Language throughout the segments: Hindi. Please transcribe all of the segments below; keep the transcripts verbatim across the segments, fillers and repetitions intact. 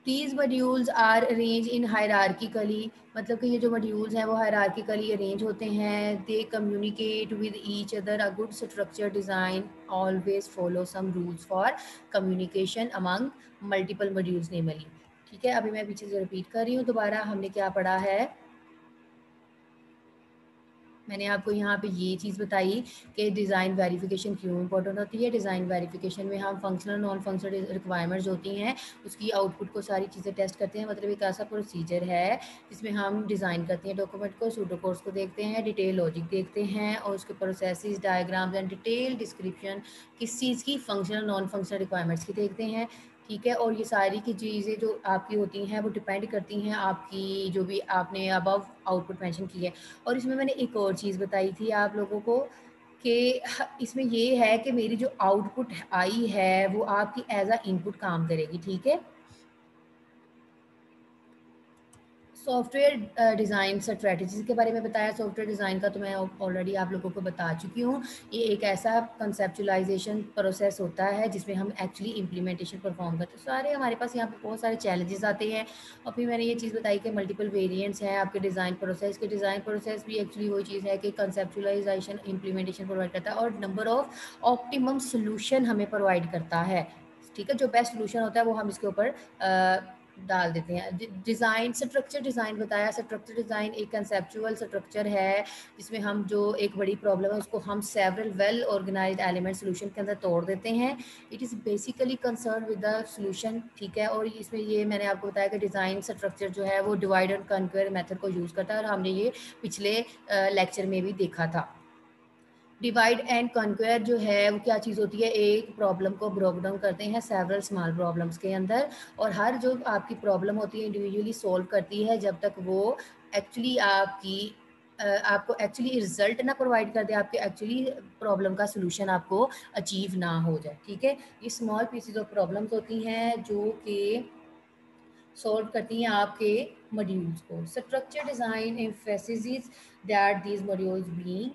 These modules are arranged in hierarchically, मतलब कि ये जो modules हैं वो hierarchically arrange होते हैं. They communicate with each other. A good structure design always follow some rules for communication among multiple modules namely. ठीक है, अभी मैं पीछे से रिपीट कर रही हूँ दोबारा. हमने क्या पढ़ा है, मैंने आपको यहाँ पे ये चीज़ बताई कि डिज़ाइन वेरिफिकेशन क्यों इंपॉर्टेंट होती है. डिज़ाइन वेरिफिकेशन में हम फंक्शनल नॉन फंक्शनल रिक्वायरमेंट्स होती हैं उसकी आउटपुट को सारी चीज़ें टेस्ट करते हैं. मतलब एक ऐसा प्रोसीजर है जिसमें हम डिज़ाइन करते हैं डॉक्यूमेंट को, सूडो कोड्स को देखते हैं, डिटेल लॉजिक देखते हैं और उसके processes, diagrams and detail description किस चीज़ की, फंक्शनल नॉन फंक्शनल रिक्वायरमेंट्स की देखते हैं. ठीक है, और ये सारी की चीज़ें जो आपकी होती हैं वो डिपेंड करती हैं आपकी जो भी आपने अबव आउटपुट मेंशन की है. और इसमें मैंने एक और चीज़ बताई थी आप लोगों को कि इसमें ये है कि मेरी जो आउटपुट आई है वो आपकी एज अ इनपुट काम करेगी. ठीक है, सॉफ्टवेयर डिज़ाइन स्ट्रेटजीज़ के बारे में बताया. सॉफ्टवेयर डिज़ाइन का तो मैं ऑलरेडी आप लोगों को बता चुकी हूँ. ये एक ऐसा कंसेप्चुलाइजेशन प्रोसेस होता है जिसमें हम एक्चुअली इम्प्लीमेंटेशन परफॉर्म करते हैं. सारे हमारे पास यहाँ पे बहुत सारे चैलेंजेस आते हैं. और फिर मैंने ये चीज़ बताई कि मल्टीपल वेरिएंट्स हैं आपके डिज़ाइन प्रोसेस के. डिज़ाइन प्रोसेस भी एक्चुअली वही चीज़ है कि कंसेप्चुलाइजेशन इम्प्लीमेंटेशन प्रोवाइड करता है और नंबर ऑफ ऑप्टिमम सोल्यूशन हमें प्रोवाइड करता है. ठीक है, जो बेस्ट सोल्यूशन होता है वो हम इसके ऊपर डाल देते हैं. डिज़ाइन स्ट्रक्चर डिज़ाइन बताया. स्ट्रक्चर डिज़ाइन एक कंसेप्चुअल स्ट्रक्चर है जिसमें हम जो एक बड़ी प्रॉब्लम है उसको हम several well organized element solution के अंदर तोड़ देते हैं. It is basically concern with the solution. ठीक है, और इसमें ये मैंने आपको बताया कि डिज़ाइन स्ट्रक्चर जो है वो डिवाइड एंड कन्क्वेयर मेथड को यूज़ करता है और हमने ये पिछले लेक्चर में भी देखा था. डिवाइड एंड कॉन्क्वेयर जो है वो क्या चीज़ होती है, एक प्रॉब्लम को ब्रोक डाउन करते हैं सेवरल स्मॉल प्रॉब्लम्स के अंदर और हर जो आपकी प्रॉब्लम होती है इंडिविजुअली सॉल्व करती है जब तक वो एक्चुअली आपकी आपको एक्चुअली रिजल्ट ना प्रोवाइड कर दे, आपके एक्चुअली प्रॉब्लम का सोल्यूशन आपको अचीव ना हो जाए. ठीक है, ये स्मॉल पीसेज ऑफ प्रॉब्लम्स होती हैं जो कि सॉल्व करती हैं आपके मॉड्यूल्स को. Structure design emphasis that these modules being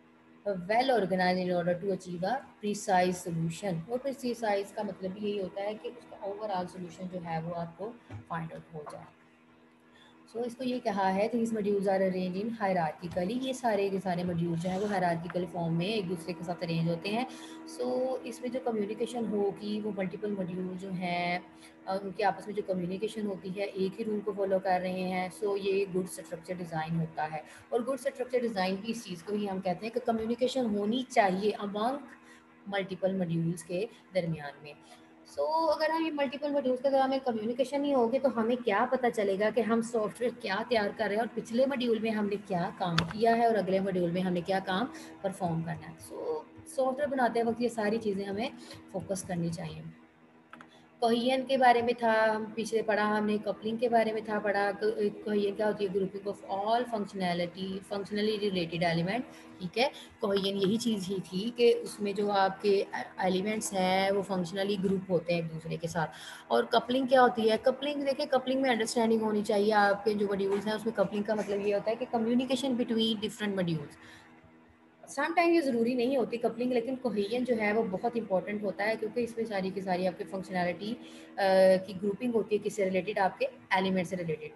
well organize in order to achieve a precise solution. और प्रिसाइज का मतलब भी यही होता है कि उसका ओवरऑल सोल्यूशन जो है वो आपको फाइंड आउट हो जाए. सो so, इसको ये कहा है कि इस modules are arrange in hierarchically. ये सारे के सारे मॉड्यूल्स जो है वो हायरार्किकल फॉर्म में एक दूसरे के साथ अरेंज होते हैं. सो so, इसमें जो कम्युनिकेशन होगी वो मल्टीपल मॉड्यूल जो हैं उनके आपस में जो कम्युनिकेशन होती है एक ही रूल को फॉलो कर रहे हैं. सो so, ये गुड स्ट्रक्चर डिज़ाइन होता है. और गुड स्ट्रक्चर डिज़ाइन की इस चीज़ को ही हम कहते हैं कि कम्युनिकेशन होनी चाहिए अमंग मल्टीपल मॉड्यूल्स के दरमियान में. सो so, अगर हम ये मल्टीपल मॉड्यूल्स के दौरान में कम्युनिकेशन नहीं होगी तो हमें क्या पता चलेगा कि हम सॉफ्टवेयर क्या तैयार कर रहे हैं और पिछले मॉड्यूल में हमने क्या काम किया है और अगले मॉड्यूल में हमने क्या काम परफॉर्म करना है. सो so, सॉफ्टवेयर बनाते वक्त ये सारी चीज़ें हमें फोकस करनी चाहिए. कोहियन के बारे में था, हम पिछले पढ़ा हमने. कपलिंग के बारे में था पढ़ा. कोहियन क्या होती है, grouping of all functionality functionally related element. ठीक है, कोहियन यही चीज़ ही थी कि उसमें जो आपके एलिमेंट्स हैं वो फंक्शनली ग्रुप होते हैं एक दूसरे के साथ. और कपलिंग क्या होती है, कपलिंग देखिए कपलिंग में अंडरस्टैंडिंग होनी चाहिए. आपके जो मॉड्यूल्स हैं उसमें कपलिंग का मतलब ये होता है कि communication between different modules. Some time ये ज़रूरी नहीं होती कपलिंग, लेकिन कोहेजन जो है वो बहुत इंपॉर्टेंट होता है क्योंकि इसमें सारी की सारी आपकी फंक्शनैलिटी की ग्रुपिंग होती है किससे रिलेटेड, आपके एलिमेंट से related.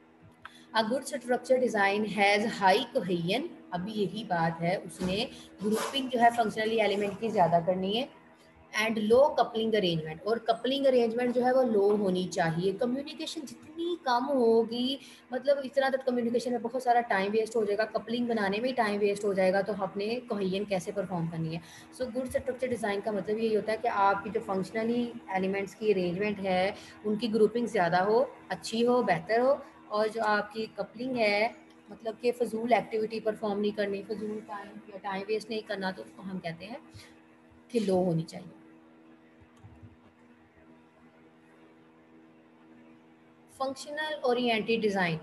A good structure design has high cohesion. अभी यही बात है, उसने ग्रुपिंग जो है फंक्शनली एलिमेंट की ज़्यादा करनी है. एंड लो कपलिंग अरेंजमेंट, और कपलिंग अरेंजमेंट जो है वो लो होनी चाहिए. कम्युनिकेशन जितनी कम होगी, मतलब इस तरह तक कम्युनिकेशन में बहुत सारा टाइम वेस्ट हो जाएगा, कपलिंग बनाने में ही टाइम वेस्ट हो जाएगा, तो अपने कोहेजन कैसे परफॉर्म करनी है. सो गुड स्ट्रक्चर डिज़ाइन का मतलब यही होता है कि आपकी जो फंक्शनली एलिमेंट्स की अरेंजमेंट है उनकी ग्रुपिंग ज़्यादा हो, अच्छी हो, बेहतर हो. और जो आपकी कपलिंग है मतलब कि फजूल एक्टिविटी परफॉर्म नहीं करनी, फजूल टाइम या टाइम वेस्ट नहीं करना, तो उसको हम कहते हैं कि लो होनी चाहिए. Functional oriented design.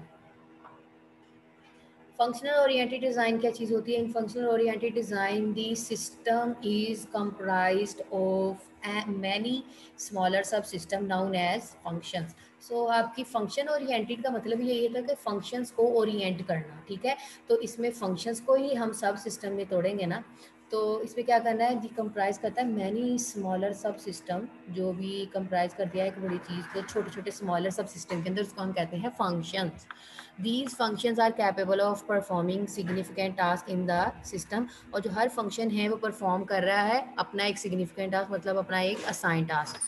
Functional oriented design क्या चीज़ होती है? In functional oriented design the system is comprised of many smaller sub system known as functions. So आपकी फंक्शन ओरिएंटेड का मतलब ये था कि फंक्शंस को ओरिएंट करना. ठीक है, तो इसमें फंक्शंस को ही हम सब सिस्टम में तोड़ेंगे ना, तो इसमें क्या करना है, डिकम्प्राइज करता है मैनी स्मॉलर सब सिस्टम, जो भी कंप्राइज कर दिया है एक बड़ी चीज़ को छोटे छोटे स्मॉलर सब सिस्टम के अंदर, उसको हम कहते हैं functions. These functions are capable of performing significant task in the system, और जो हर फंक्शन है वो परफॉर्म कर रहा है अपना एक सिग्निफिकेंट टास्क, मतलब अपना एक असाइन टास्क।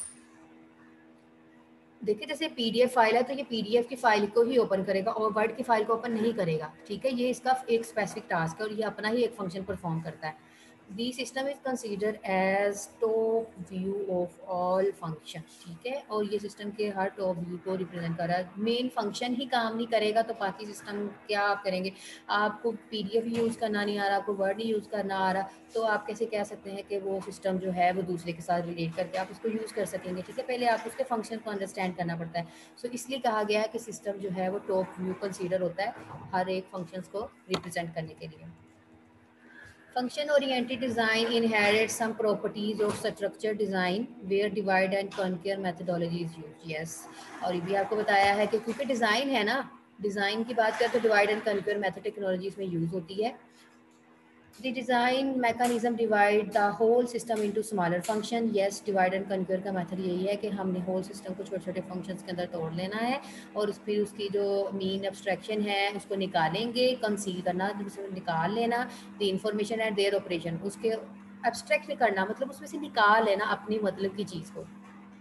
देखिए जैसे पीडीएफ फाइल है तो ये पीडीएफ की फाइल को ही ओपन करेगा और वर्ड की फाइल को ओपन नहीं करेगा, ठीक है, ये इसका एक स्पेसिफिक टास्क है और ये अपना ही एक फंक्शन परफॉर्म करता है। The system is consider as top view of all function, ठीक है, और ये सिस्टम के हर टॉप व्यू को रिप्रेजेंट कर रहा है। मेन फंक्शन ही काम नहीं करेगा तो बाकी सिस्टम क्या आप करेंगे? आपको पीडीएफ यूज़ करना नहीं आ रहा, आपको वर्ड नहीं यूज़ करना आ रहा, तो आप कैसे कह सकते हैं कि वो सिस्टम जो है वो दूसरे के साथ रिलेट करके आप उसको यूज़ कर सकेंगे, ठीक है, पहले आप उसके फंक्शन को अंडरस्टैंड करना पड़ता है। सो so, इसलिए कहा गया है कि सिस्टम जो है वो टॉप व्यू कंसीडर होता है हर एक फंक्शंस को रिप्रेजेंट करने के लिए। Function oriented design inherits some properties of structured design where divide and conquer methodology is used. Yes, और ये भी आपको बताया है कि क्योंकि डिज़ाइन है ना, डिज़ाइन की बात करें तो divide and conquer method technology इसमें यूज़ होती है। The design mechanism divide the whole system into smaller function. Yes, divide and conquer का मेथड यही है कि हमने होल सिस्टम को छोटे छोटे फंक्शंस के अंदर तोड़ लेना है और उस फिर उसकी जो मीन एब्स्ट्रैक्शन है उसको निकालेंगे, कंसील करना, उसमें निकाल लेना, the information and their operation, उसके एब्स्ट्रैक्ट करना मतलब उसमें से निकाल लेना अपनी मतलब की चीज़ को।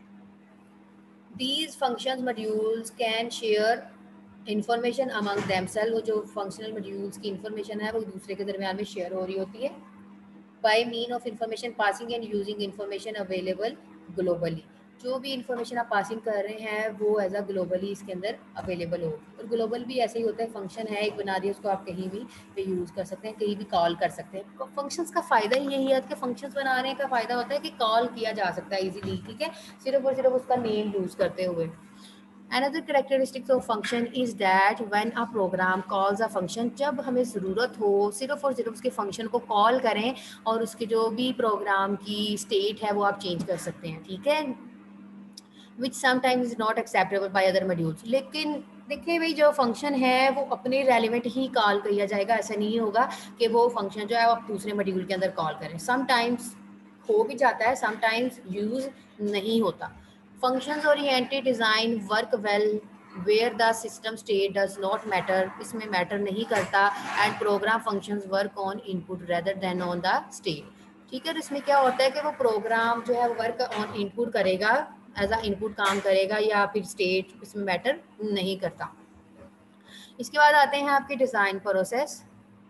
These functions modules can share information among themselves, वो जो फंक्शनल मॉड्यूल्स की इंफॉर्मेशन है वो दूसरे के दरमियान में शेयर हो रही होती है by mean of information passing and using information available globally. जो भी इंफॉर्मेशन आप पासिंग कर रहे हैं वो एज अ ग्लोबली इसके अंदर अवेलेबल होगी, और ग्लोबल भी ऐसे ही होता है, फंक्शन है एक बना दिया उसको आप कहीं भी पे यूज़ कर सकते हैं, कहीं भी कॉल कर सकते हैं। फंक्शंस का फ़ायदा ही यही है कि फंक्शंस बनाने का फ़ायदा होता है कि कॉल किया जा सकता है इजीली, ठीक है, सिर्फ और सिर्फ उसका नेम यूज़ करते हुए। Another characteristics of function is that when a program calls a function, जब हमें ज़रूरत हो सिर्फ और सिर्फ उसके फंक्शन को कॉल करें और उसके जो भी प्रोग्राम की स्टेट है वो आप चेंज कर सकते हैं, ठीक है, which sometimes is not acceptable by other modules. लेकिन देखिए भाई जो फंक्शन है वो अपने रेलिवेंट ही कॉल किया जाएगा, ऐसा नहीं होगा कि वो फंक्शन जो है वो आप दूसरे मॉड्यूल के अंदर कॉल करें। समटाइम्स हो भी जाता है, समटाइम्स यूज़ नहीं होता। Functions oriented design work well where the system state does not matter, इसमें मैटर नहीं करता, and program functions work on input rather than on the state, ठीक है। तो इसमें क्या होता है कि वो प्रोग्राम जो है वर्क ऑन इनपुट करेगा, एज अ इनपुट काम करेगा, या फिर स्टेट इसमें मैटर नहीं करता। इसके बाद आते हैं आपके डिज़ाइन प्रोसेस।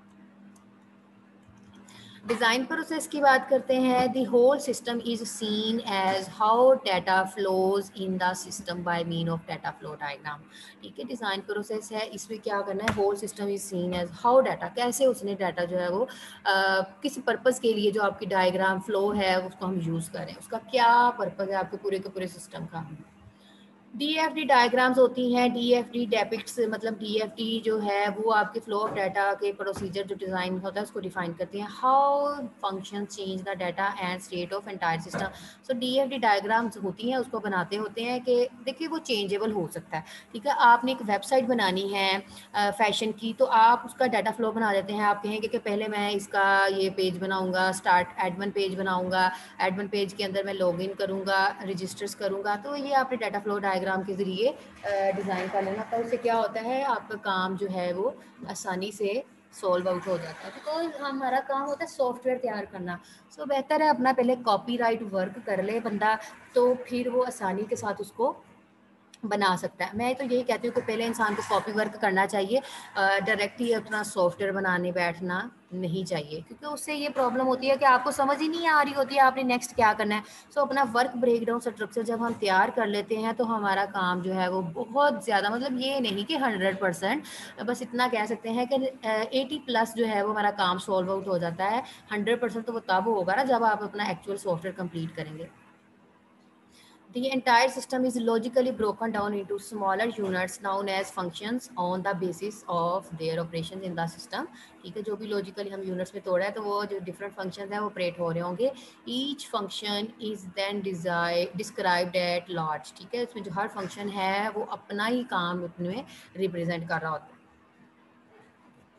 डिज़ाइन प्रोसेस की बात करते हैं। The whole system is seen as how data flows in the system by mean of data flow diagram, ठीक है। डिज़ाइन प्रोसेस है, इसमें क्या करना है, whole system is seen as how data, कैसे उसने डाटा जो है वो आ, किस पर्पज़ के लिए जो आपकी डायग्राम फ्लो है उसको हम यूज़ करें, उसका क्या पर्पज़ है आपके पूरे के पूरे सिस्टम का। डीएफडी डायग्राम्स होती हैं, डीएफडी डेपिक्ट्स, मतलब डीएफडी जो है वो आपके फ्लो ऑफ डाटा के प्रोसीजर जो डिज़ाइन होता है उसको डिफाइन करती हैं। How function change the data and state of entire system. So DFD diagrams होती हैं, उसको बनाते होते हैं कि देखिए वो चेंजेबल हो सकता है, ठीक है। आपने एक वेबसाइट बनानी है फैशन की, तो आप उसका डाटा फ्लो बना देते हैं, आप कहेंगे कि पहले मैं इसका ये पेज बनाऊँगा, स्टार्ट एडमिन पेज बनाऊँगा, एडमिन पेज के अंदर मैं लॉगिन करूँगा, रजिस्टर्स करूँगा, तो ये आपने डाटा फ्लो डायग्राम के ज़रिए डिज़ाइन कर लेना। तो उससे क्या होता है आपका काम जो है वो आसानी से सॉल्व आउट हो जाता है, बिकॉज हमारा काम होता है सॉफ्टवेयर तैयार करना। सो बेहतर है अपना पहले कॉपीराइट वर्क कर ले बंदा, तो फिर वो आसानी के साथ उसको बना सकता है। मैं तो यही कहती हूँ कि पहले इंसान को कॉपी वर्क करना चाहिए, डायरेक्ट ही अपना सॉफ्टवेयर बनाने बैठना नहीं चाहिए, क्योंकि उससे ये प्रॉब्लम होती है कि आपको समझ ही नहीं आ रही होती है आपने नेक्स्ट क्या करना है। सो so, अपना वर्क ब्रेकडाउन स्ट्रक्चर जब हम तैयार कर लेते हैं तो हमारा काम जो है वो बहुत ज़्यादा, मतलब ये नहीं कि हंड्रेड परसेंट, बस इतना कह सकते हैं कि एटी प्लस जो है वो हमारा काम सॉल्व आउट हो जाता है। हंड्रेड परसेंट तो वो तब होगा ना जब आप अपना एक्चुअल सॉफ्टवेयर कंप्लीट करेंगे। The entire system is logically broken down into smaller units known as functions on the basis of their operations in the system, ठीक है। जो भी लॉजिकली हम यूनिट्स में तोड़ा है तो वो जो डिफरेंट फंक्शंस हैं वो ऑपरेट हो रहे होंगे। Each function is then described at large, ठीक है। इसमें जो हर फंक्शन है वो अपना ही काम उसमें रिप्रेजेंट कर रहा होता है।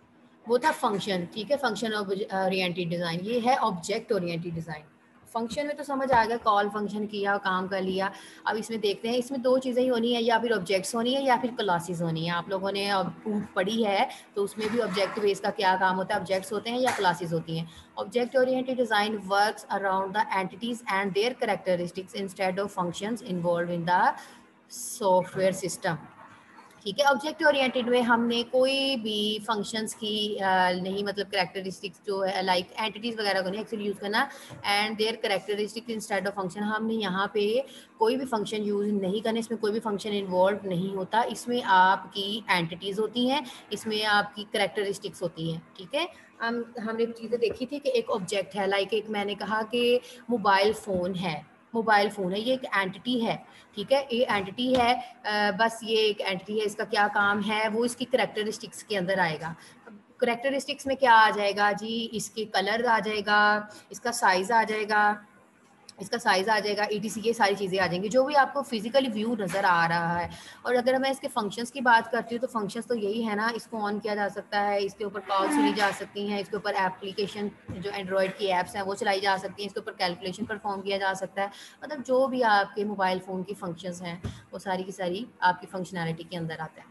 वो था फंक्शन, ठीक है, फंक्शन ओरिएंटेड डिज़ाइन। ये है ऑब्जेक्ट ओरिएंटेड डिज़ाइन। फंक्शन में तो समझ आ गया, कॉल फंक्शन किया, काम कर लिया। अब इसमें देखते हैं, इसमें दो चीज़ें ही होनी है, या फिर ऑब्जेक्ट्स होनी है या फिर क्लासेस होनी है। आप लोगों ने अब पढ़ी है तो उसमें भी ऑब्जेक्ट बेस का क्या काम होता है, ऑब्जेक्ट्स होते हैं या क्लासेस होती हैं। Object oriented design works around the entities and their characteristics instead of functions involve in the software system. ठीक है, ऑब्जेक्ट ओरिएंटेड में हमने कोई भी फंक्शंस की नहीं, मतलब कैरेक्टरिस्टिक्स जो है लाइक एंटिटीज वगैरह को नहीं एक्चुअली यूज़ करना, and their characteristic instead of function. हमने यहाँ पे कोई भी फंक्शन यूज़ नहीं करना, इसमें कोई भी फंक्शन इन्वॉल्व नहीं होता। इसमें आपकी एंटिटीज़ होती हैं, इसमें आपकी कैरेक्टरिस्टिक्स होती हैं। ठीक है, हम हमने चीज़ें देखी थी कि एक ऑब्जेक्ट है, लाइक एक मैंने कहा कि मोबाइल फ़ोन है, मोबाइल फ़ोन है, ये एक एंटिटी है। ठीक है, ये एंटिटी है, आ, बस ये एक एंटिटी है। इसका क्या काम है वो इसकी करैक्टरिस्टिक्स के अंदर आएगा। करैक्टरिस्टिक्स में क्या आ जाएगा जी, इसके कलर आ जाएगा, इसका साइज़ आ जाएगा, इसका साइज़ आ जाएगा, ईटीसी ये सारी चीज़ें आ जाएंगी जो भी आपको फिजिकली व्यू नज़र आ रहा है। और अगर मैं इसके फंक्शंस की बात करती हूँ तो फंक्शंस तो यही है ना, इसको ऑन किया जा सकता है, इसके ऊपर कॉल सुनी जा सकती हैं, इसके ऊपर एप्लीकेशन जो एंड्रॉयड की ऐप्स हैं वो चलाई जा सकती हैं, इसके ऊपर कैलकुलेशन परफॉर्म किया जा सकता है। मतलब जो भी आपके मोबाइल फ़ोन की फंक्शंस हैं वो सारी की सारी आपकी फंक्शनैलिटी के अंदर आते हैं।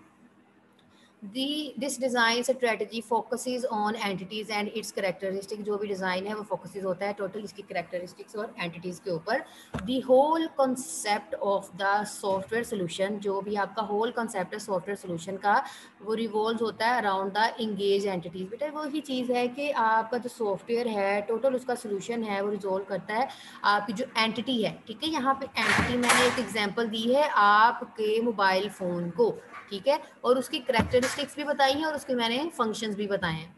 The this design strategy focuses on entities and its characteristics। जो भी डिज़ाइन है वो focuses होता है टोटल इसकी characteristics और entities के ऊपर। The whole concept of the software solution, जो भी आपका whole concept है software solution का, वो revolves होता है around the engaged entities। बेटा वही चीज़ है कि आपका जो सॉफ्टवेयर है टोटल उसका सोल्यूशन है वो रिजोल्व करता है आपकी जो एंटिटी है। ठीक है, यहाँ पे एंटिटी मैंने एक एग्जांपल दी है आपके मोबाइल फ़ोन को। ठीक है, और उसकी करैक्टरिस्टिक्स भी बताई हैं और उसके मैंने फंक्शंस भी बताए हैं।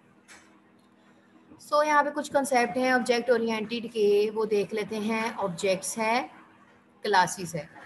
सो so, यहाँ पे कुछ कंसेप्ट हैं ऑब्जेक्ट ओरिएंटेड के, वो देख लेते हैं। ऑब्जेक्ट्स है, क्लासेस है।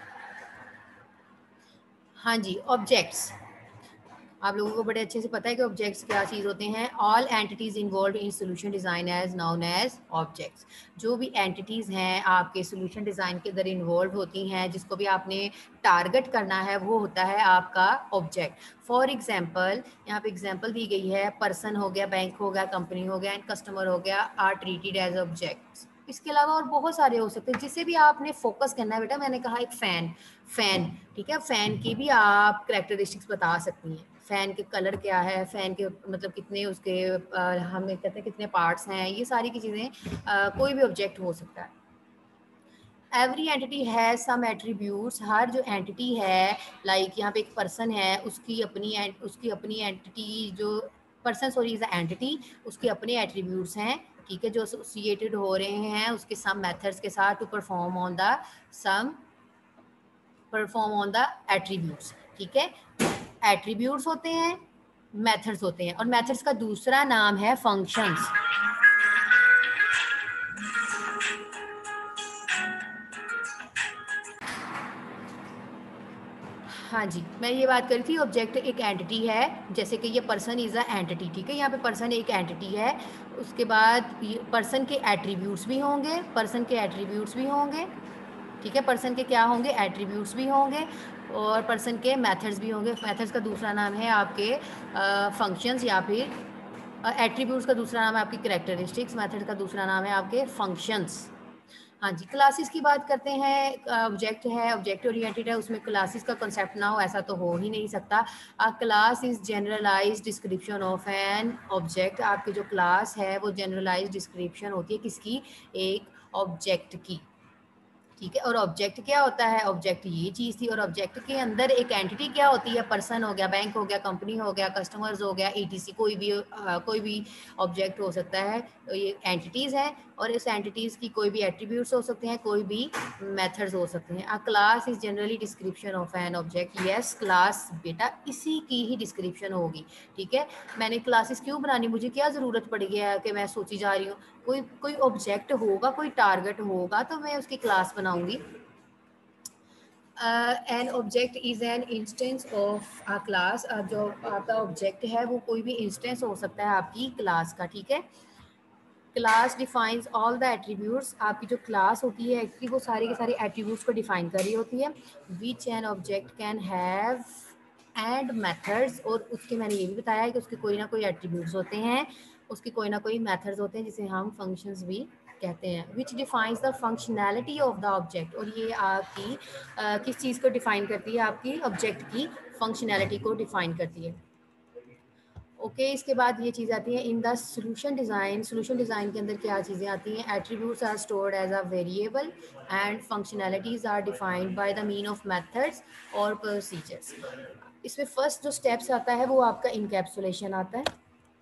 हाँ जी, ऑब्जेक्ट्स आप लोगों को बड़े अच्छे से पता है कि ऑब्जेक्ट्स क्या चीज़ होते हैं। All entities involve in solution design are known as objects. जो भी एंटिटीज़ हैं आपके सोल्यूशन डिज़ाइन के अंदर इन्वॉल्व होती हैं, जिसको भी आपने टारगेट करना है, वो होता है आपका ऑब्जेक्ट। फॉर एग्जाम्पल, यहाँ पे एग्जाम्पल दी गई है, पर्सन हो गया, बैंक हो गया, कंपनी हो गया एंड कस्टमर हो गया, आर ट्रीटेड एज ऑब्जेक्ट्स। इसके अलावा और बहुत सारे हो सकते हैं जिससे भी आपने फोकस करना है। बेटा मैंने कहा एक फ़ैन, फ़ैन ठीक है, फ़ैन की भी आप करैक्टरिस्टिक्स बता सकती हैं। फ़ैन के कलर क्या है, फ़ैन के मतलब कितने उसके आ, हमें कहते हैं कितने पार्ट्स हैं, ये सारी की चीज़ें कोई भी ऑब्जेक्ट हो सकता है। एवरी एंटिटी है सम एट्रीब्यूट्स। हर जो एंटिटी है, लाइक like यहाँ पे एक पर्सन है, उसकी अपनी उसकी अपनी एंटिटी जो पर्सन सॉरी इज एंटिटी, उसके अपने एट्रीब्यूट्स हैं। ठीक है, जो एसोसिएटेड हो रहे हैं उसके सम मेथड्स के साथ to perform on the some perform on the attributes. ठीक है, एट्रीब्यूट्स होते हैं, मेथड्स होते हैं, और मेथड्स का दूसरा नाम है फंक्शंस। हाँ जी, मैं ये बात कर रही थी ऑब्जेक्ट एक एंटिटी है, जैसे कि ये पर्सन इज़ अ एंटिटी। ठीक है, यहाँ पे पर्सन एक एंटिटी है, उसके बाद पर्सन के एट्रीब्यूट्स भी होंगे, पर्सन के एट्रीब्यूट्स भी होंगे। ठीक है, पर्सन के क्या होंगे, एट्रीब्यूट्स भी होंगे, और पर्सन के मेथड्स भी होंगे। मेथड्स का दूसरा नाम है आपके फंक्शंस, या फिर एट्रीब्यूट्स का दूसरा नाम है आपकी कैरेक्टरिस्टिक्स, मेथड का दूसरा नाम है आपके फंक्शंस। हाँ जी, क्लासेस की बात करते हैं। ऑब्जेक्ट है, ऑब्जेक्ट ओरिएंटेड है, उसमें क्लासेस का कंसेप्ट ना हो ऐसा तो हो ही नहीं सकता। A class is generalized description of an object. आपकी जो क्लास है वो जनरलाइज्ड डिस्क्रिप्शन होती है किसकी, एक ऑब्जेक्ट की। ठीक है, और ऑब्जेक्ट क्या होता है, ऑब्जेक्ट ये चीज़ थी, और ऑब्जेक्ट के अंदर एक एंटिटी क्या होती है, पर्सन हो गया, बैंक हो गया, कंपनी हो गया, कस्टमर्स हो गया, ईटीसी कोई भी आ, कोई भी ऑब्जेक्ट हो सकता है। तो ये एंटिटीज़ हैं, और इस एंटिटीज़ की कोई भी एट्रीब्यूट्स हो सकते हैं, कोई भी मेथड्स हो सकते हैं। A class is generally description of an object. Yes, class बेटा इसी की ही डिस्क्रिप्शन होगी। ठीक है, मैंने क्लासेस क्यों बनानी, मुझे क्या ज़रूरत पड़ गया है कि मैं सोची जा रही हूँ, कोई कोई ऑब्जेक्ट होगा, कोई टारगेट होगा, तो मैं उसकी क्लास बनाऊंगी। An object is an instance of a class. जो आपका ऑब्जेक्ट है वो कोई भी इंस्टेंस हो सकता है आपकी क्लास का। ठीक है, class defines all the attributes. आपकी जो क्लास होती है वो सारे के सारे एट्रीब्यूट्स को डिफाइन कर रही होती है। Which an object can have and methods, और उसके मैंने ये भी बताया है कि उसके कोई ना कोई एट्रीब्यूट्स होते हैं, उसके कोई ना कोई मेथड्स होते हैं जिसे हम फंक्शंस भी कहते हैं, which defines the functionality of the object. और ये आपकी uh, किस चीज़ को डिफाइन करती है, आपकी ऑब्जेक्ट की फंक्शनैलिटी को डिफाइन करती है। ओके okay, इसके बाद ये चीज़ आती है in the solution design. Solution design के अंदर क्या चीज़ें आती हैं, attributes are stored as a variable and functionalities are defined by the mean of methods और प्रोसीजर्स। इसमें फर्स्ट जो स्टेप्स आता है वो आपका इनकैप्सुलेशन आता है,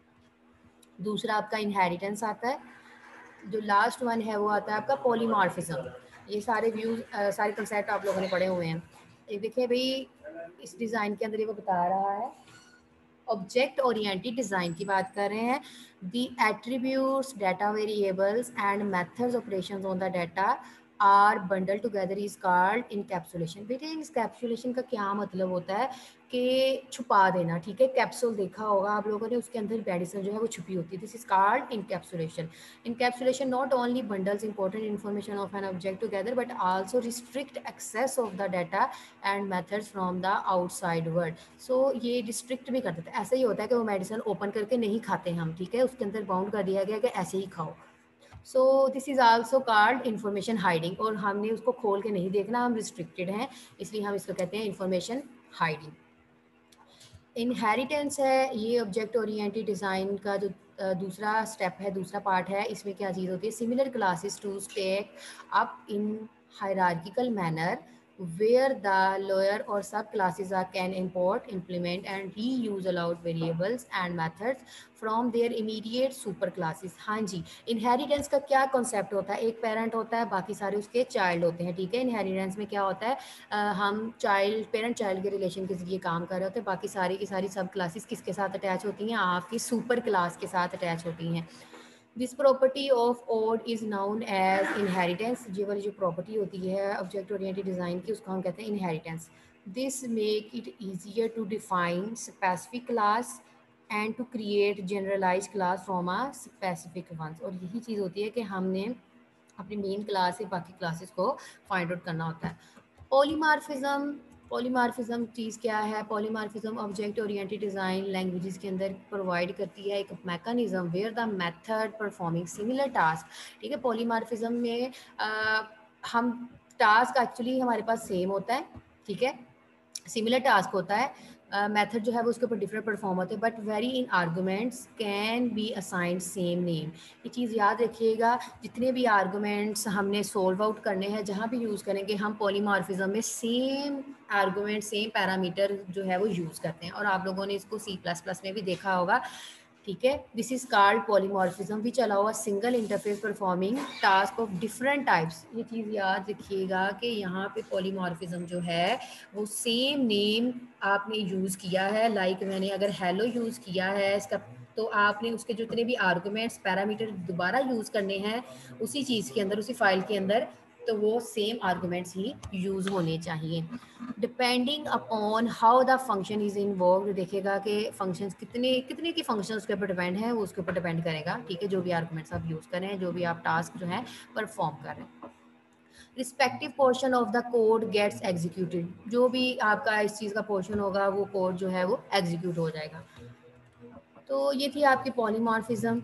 दूसरा आपका इनहेरिटेंस आता है, जो लास्ट वन है वो आता है आपका पॉलीमॉर्फिज्म। ये सारे व्यूज सारे कंसेप्ट आप लोगों ने पढ़े हुए हैं। ये देखिए भाई, इस डिज़ाइन के अंदर ये वो बता रहा है, ऑब्जेक्ट ओरिएंटेड डिज़ाइन की बात कर रहे हैं। The attributes, data variables and methods operations on the data are bundle together is called encapsulation. बेटे इनकैप्सुलेशन का क्या मतलब होता है कि छुपा देना, ठीक है। कैप्सूल देखा होगा आप लोगों ने, उसके अंदर मेडिसिन जो है वो छुपी होती है, this is called encapsulation. Encapsulation not only bundles important information of an object together but also restrict access of the data and methods from the outside world. So ये डिस्ट्रिक्ट भी कर देता है। ऐसा ही होता है कि वो मेडिसिन ओपन करके नहीं खाते हम, ठीक है, उसके अंदर बाउंड कर दिया गया कि ऐसे ही खाओ। So this is also called information hiding, और हमने उसको खोल के नहीं देखना, हम रिस्ट्रिक्टेड हैं, इसलिए हम इसको कहते हैं इंफॉर्मेशन हाइडिंग। इनहेरिटेंस है ये ऑब्जेक्ट ओरिएंटेड डिज़ाइन का जो दूसरा स्टेप है, दूसरा पार्ट है। इसमें क्या चीज़ होती है, similar classes to stack up in hierarchical manner where the lower or sub classes are can import, implement and reuse allowed variables and methods from their immediate super classes। हाँ जी, इनहेरिटेंस का क्या कॉन्सेप्ट होता है, एक पेरेंट होता है, बाकी सारे उसके चाइल्ड होते हैं, ठीक है। इनहेरिटेंस में क्या होता है, आ, हम चाइल्ड पेरेंट चाइल्ड के रिलेशन के जरिए काम कर रहे होते हैं, बाकी सारी की सारी सब क्लासेस किसके साथ अटैच होती हैं, आपकी सुपर क्लास के साथ अटैच होती हैं। This property of ode is known as inheritance. ये वाली जो प्रॉपर्टी होती है ऑब्जेक्ट ओरिएंटेड डिज़ाइन की, उसको हम कहते हैं inheritance. This make it easier to define specific class and to create generalize class from a specific ones. और यही चीज़ होती है कि हमने अपनी मेन क्लास से बाकी क्लासेस को फाइंड आउट करना होता है। पॉलीमार्फिज्म, पॉलीमार्फिज्म चीज़ क्या है, polymorphism object oriented design languages के अंदर प्रोवाइड करती है एक mechanism where the method performing similar task, ठीक है। पॉलीमार्फिज्म में आ, हम टास्क एक्चुअली हमारे पास सेम होता है, ठीक है, सिमिलर टास्क होता है, मेथड uh, जो है वो उसके ऊपर डिफरेंट परफॉर्म होते हैं, but varying arguments can be assigned same name. ये चीज़ याद रखिएगा, जितने भी आर्गूमेंट्स हमने सोल्व आउट करने हैं, जहाँ भी यूज़ करेंगे हम पॉलीमॉर्फिज्म में सेम आर्गूमेंट सेम पैरामीटर जो है वो यूज़ करते हैं। और आप लोगों ने इसको सी प्लस प्लस में भी देखा होगा, ठीक है। This is called polymorphism which allow a single interface performing task of different types. ये चीज़ याद रखिएगा कि यहाँ पे पॉलीमॉर्फिज्म जो है वो सेम नेम आपने यूज़ किया है। लाइक like मैंने अगर हेलो यूज़ किया है इसका, तो आपने उसके जितने भी आर्गूमेंट्स पैरामीटर दोबारा यूज़ करने हैं उसी चीज़ के अंदर, उसी फाइल के अंदर, तो वो सेम आर्गूमेंट्स ही यूज़ होने चाहिए। Depending upon how the function is involve, देखेगा कि फंक्शंस कितने कितने की फंक्शंस के ऊपर डिपेंड है, वो उसके ऊपर डिपेंड करेगा, ठीक है, जो भी आर्गूमेंट्स आप यूज़ कर रहे हैं, जो भी आप टास्क जो है परफॉर्म कर रहे हैं। Respective portion of the code gets executed, जो भी आपका इस चीज़ का पोर्शन होगा वो कोड जो है वो एग्जीक्यूट हो जाएगा। तो ये थी आपकी पॉलीमॉर्फिज्म।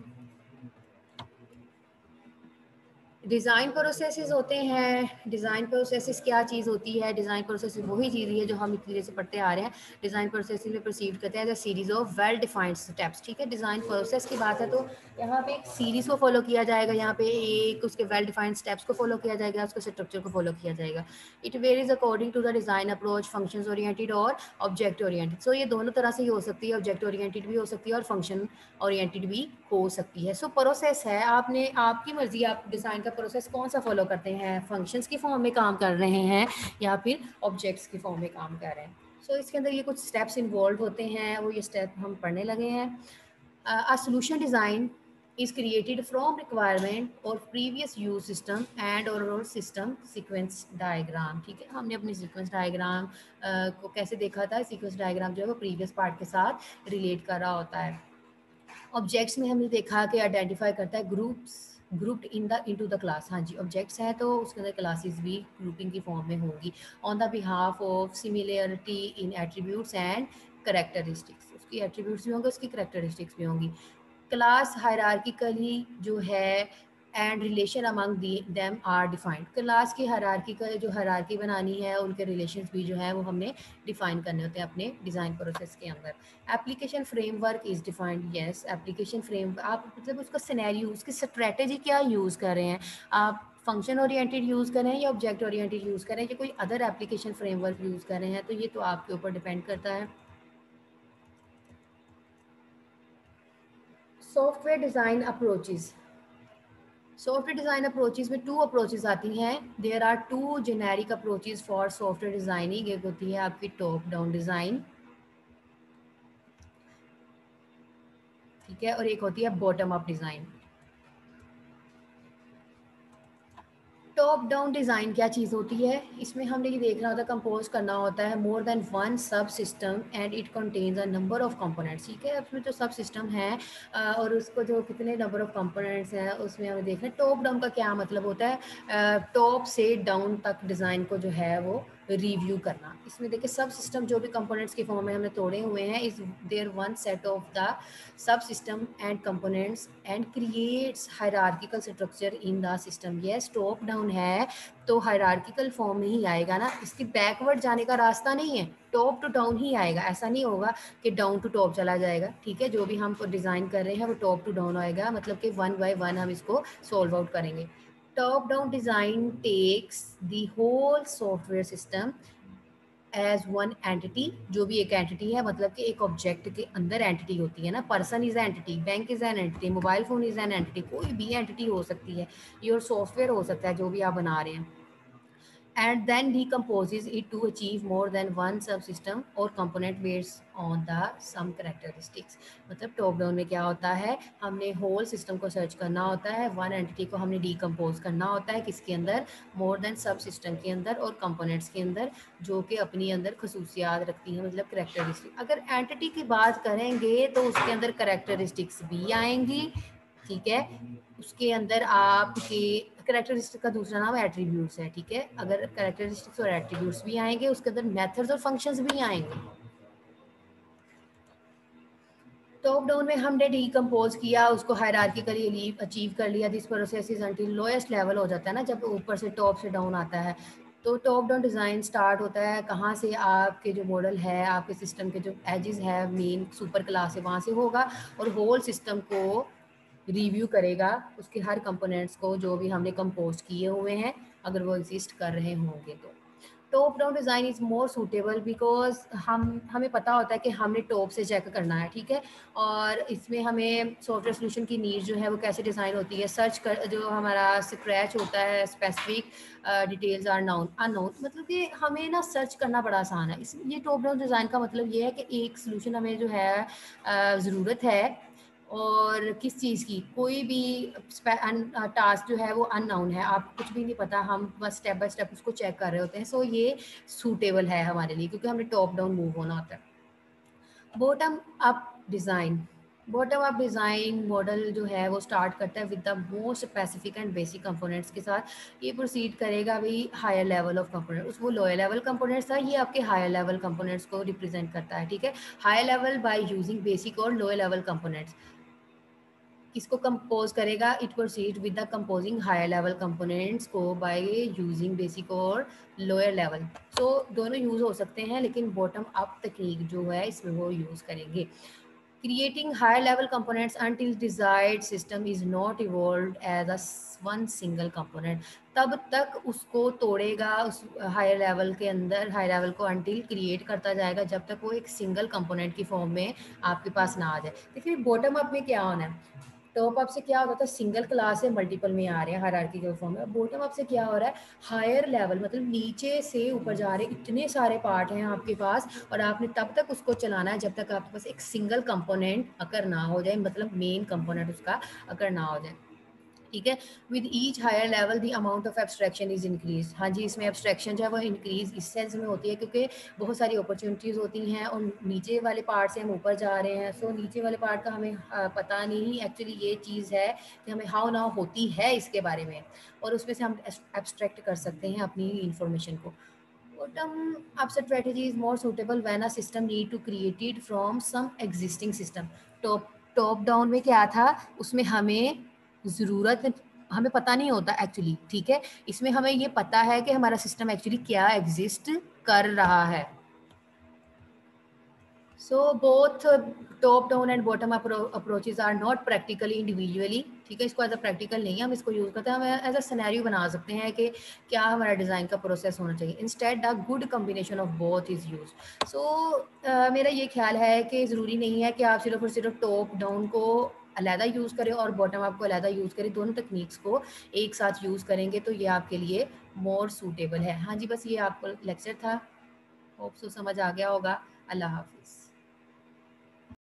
डिज़ाइन प्रोसेसेस होते हैं, डिज़ाइन प्रोसेसेस क्या चीज़ होती है, डिज़ाइन प्रोसेस वही चीज़ है जो हम इतनी देर से पढ़ते आ रहे हैं। डिज़ाइन प्रोसेस में प्रोसीड करते हैं as a series of well defined steps, ठीक है। डिज़ाइन प्रोसेस की बात है तो यहाँ पे एक सीरीज को फॉलो किया जाएगा, यहाँ पे एक उसके वेल डिफाइंड स्टेप्स को फॉलो किया जाएगा, उसके स्ट्रक्चर को फॉलो किया जाएगा। It varies according to the design approach, functions oriented और ऑब्जेक्ट ओरिएंटेड। सो ये दोनों तरह से ही हो सकती है, ऑब्जेक्ट ओरिएंटेड भी हो सकती है और फंक्शन ओरिएंटेड भी हो सकती है। सो so, प्रोसेस है, आपने आपकी मर्जी, आप डिज़ाइन का प्रोसेस कौन सा फॉलो करते हैं, फंक्शंस की फॉर्म में काम कर रहे हैं या फिर ऑब्जेक्ट्स की फॉर्म में काम कर रहे हैं। सो so, इसके अंदर ये कुछ स्टेप्स इन्वॉल्व होते हैं, वो ये स्टेप हम पढ़ने लगे हैं। A solution design is created from requirement और previous use system and or system sequence diagram, ठीक है। हमने अपनी sequence diagram uh, को कैसे देखा था, sequence diagram जो है वो previous part के साथ relate कर रहा होता है। ऑब्जेक्ट्स में हमने देखा कि आइडेंटिफाई करता है groups, grouped in the into the class. हाँ जी, ऑब्जेक्ट्स हैं तो उसके अंदर क्लासेस भी ग्रुपिंग की फॉर्म में होंगी। On the behalf of similarity in attributes and characteristics, उसकी एट्रीब्यूट्स भी होंगे, उसकी करेक्टरिस्टिक्स भी होंगी। क्लास हायरार्किकली जो है and relation among them are defined, class की हायरार्की का जो हायरार्की बनानी है, उनके रिलेशंस भी जो है वो हमने डिफाइन करने होते हैं अपने डिज़ाइन प्रोसेस के अंदर। Application framework is defined, yes application frame, आप मतलब उसका सिनेरियो, उसकी स्ट्रेटेजी क्या यूज़ कर रहे हैं, आप फंक्शन ओरिएंटेड यूज़ कर रहे हैं या ऑब्जेक्ट ओरिएंटेड यूज़ कर रहे हैं या कोई अदर एप्लीकेशन फ्रेमवर्क यूज़ कर रहे हैं, तो ये तो आपके ऊपर डिपेंड करता है। Software design approaches, software design approaches में टू अप्रोचेज़ आती हैं। There are two generic approaches for software designing. एक होती है आपकी टॉप डाउन डिज़ाइन, ठीक है, और एक होती है bottom up design. Top down design क्या चीज़ होती है, इसमें हमने ये देखना होता है, कंपोज करना होता है more than one sub system and it contains a number of components, ठीक है, उसमें जो सब सिस्टम है और उसको जो कितने नंबर ऑफ कंपोनेंट्स हैं उसमें हमें देखना है। टॉप डाउन का क्या मतलब होता है, टॉप से डाउन तक डिज़ाइन को जो है वो रिव्यू करना। इसमें देखिए सब सिस्टम जो भी कंपोनेंट्स के फॉर्म में हमने तोड़े हुए हैं, is there one set of the sub system and components and creates hierarchical structure in the system. Yes, top down है तो हायरार्किकल फॉर्म में ही आएगा ना, इसकी बैकवर्ड जाने का रास्ता नहीं है, टॉप टू डाउन ही आएगा। ऐसा नहीं होगा कि डाउन टू टॉप चला जाएगा, ठीक है, जो भी हम डिज़ाइन कर रहे हैं वो टॉप टू डाउन आएगा, मतलब कि वन बाय वन हम इसको सॉल्व आउट करेंगे। Top down design takes the whole software system as one entity, जो भी एक एंटिटी है, मतलब कि एक ऑब्जेक्ट के अंदर एंटिटी होती है ना, person is entity, bank is an entity, mobile phone is an entity, कोई भी एंटिटी हो सकती है, योर सॉफ्टवेयर हो सकता है जो भी आप बना रहे हैं। And then decomposes it to achieve more than one subsystem or component based on the some characteristics। मतलब टॉप डाउन में क्या होता है, हमने होल सिस्टम को सर्च करना होता है, वन एंटिटी को हमने डीकम्पोज करना होता है, किसके अंदर, मोर देन सब सिस्टम के अंदर और कंपोनेंट्स के अंदर, जो कि अपनी अंदर खसूसियात रखती हैं, मतलब करेक्टरिस्टिक। अगर एंटिटी की बात करेंगे तो उसके अंदर करेक्टरिस्टिक्स भी आएंगी, ठीक है, उसके अंदर आपके करेक्टरिस्टिक का दूसरा नाम एट्रीब्यूट्स है, ठीक है, अगर करेक्टरिस्टिक्स और एट्रीब्यूट्स भी आएंगे उसके अंदर मेथड्स और फंक्शंस भी आएंगे। टॉप डाउन में हमने डीकम्पोज किया, उसको हायरार्किकली अचीव कर लिया, this process is until lowest level हो जाता है ना, जब ऊपर से टॉप से डाउन आता है। तो टॉप डाउन डिज़ाइन स्टार्ट होता है कहाँ से, आपके जो मॉडल है, आपके सिस्टम के जो एजेस है, मेन सुपर क्लास है, वहाँ से होगा, और होल सिस्टम को रिव्यू करेगा, उसके हर कंपोनेंट्स को जो भी हमने कंपोज किए हुए हैं, अगर वो एग्जिस्ट कर रहे होंगे तो। Top down design is more suitable because हम हमें पता होता है कि हमने टॉप से चेक करना है, ठीक है, और इसमें हमें सॉफ्टवेयर सोल्यूशन की नीड जो है वो कैसे डिज़ाइन होती है, सर्च कर, जो हमारा स्क्रैच होता है, specific details are known unknown, मतलब कि हमें ना सर्च करना बड़ा आसान है। इस ये टॉप डाउन डिज़ाइन का मतलब ये है कि एक सोल्यूशन हमें जो है ज़रूरत है, और किस चीज़ की, कोई भी टास्क जो है वो अननाउन है, आपको कुछ भी नहीं पता, हम बस स्टेप बाय स्टेप उसको चेक कर रहे होते हैं, सो ये सूटेबल है हमारे लिए, क्योंकि हमें टॉप डाउन मूव होना होता है। Bottom up design, bottom up design model जो है वो स्टार्ट करता है with the most specific and basic components के साथ, ये प्रोसीड करेगा भाई हायर लेवल ऑफ कंपोनेंट, उस वो लोअर लेवल कंपोनेंट्स था, ये आपके हायर लेवल कंपोनेंट्स को रिप्रेजेंट करता है, ठीक है, higher level by using basic और लोअर लेवल कंपोनेंट्स। किसको कंपोज करेगा, it proceed with the composing higher level components को बाय यूजिंग बेसिक और लोअर लेवल। सो दोनों यूज हो सकते हैं, लेकिन बॉटम अप तकनीक जो है इसमें वो यूज करेंगे। Creating higher level components until desired system is not evolved as a one single component, तब तक उसको तोड़ेगा उस हायर लेवल के अंदर, हायर लेवल को अंटिल क्रिएट करता जाएगा जब तक वो एक सिंगल कंपोनेंट की फॉर्म में आपके पास ना आ जाए। देखिए बॉटम अप में क्या होना है, टॉप अप से क्या होता था, सिंगल क्लास से मल्टीपल में आ रहे हैं हायरार्किकल फॉर्म में, बॉटम अप से क्या हो रहा है, हायर लेवल, मतलब नीचे से ऊपर जा रहे, इतने सारे पार्ट हैं आपके पास, और आपने तब तक उसको चलाना है जब तक आपके पास एक सिंगल कंपोनेंट अगर ना हो जाए, मतलब मेन कंपोनेंट उसका अगर ना हो जाए। ठीक है। With each higher level the amount of abstraction is increase. हाँ जी, इसमें एब्स्ट्रैक्शन जो है वो इंक्रीज इस सेंस में होती है क्योंकि बहुत सारी अपॉर्चुनिटीज़ होती हैं और नीचे वाले पार्ट से हम ऊपर जा रहे हैं। सो नीचे वाले पार्ट का हमें आ, पता नहीं एक्चुअली ये चीज़ है कि हमें हाउ नाउ होती है इसके बारे में, और उसमें से हम एब्स्ट्रैक्ट कर सकते हैं अपनी इंफॉर्मेशन को। Bottom up strategy is more suitable when a system need to create it from some existing system. Top top down में क्या था, उसमें हमें ज़रूरत, हमें पता नहीं होता एक्चुअली, ठीक है। इसमें हमें ये पता है कि हमारा सिस्टम एक्चुअली क्या एग्जिस्ट कर रहा है। So both top down and bottom up approaches are not practically individually, ठीक है। इसको एज अ प्रैक्टिकल नहीं है, हम इसको यूज़ करते हैं, हम एज अ सिनेरियो बना सकते हैं कि क्या हमारा डिज़ाइन का प्रोसेस होना चाहिए। Instead a good combination of both is use. So मेरा ये ख्याल है कि ज़रूरी नहीं है कि आप सिर्फ और सिर्फ टॉप डाउन को अलहदा यूज़ करें और बॉटम अप को अलहदा यूज़ करें। दोनों तकनीक्स को एक साथ यूज़ करेंगे तो ये आपके लिए मोर सूटेबल है। हाँ जी, बस ये आपको लेक्चर था, होप सो समझ आ गया होगा। अल्लाह हाफिज़।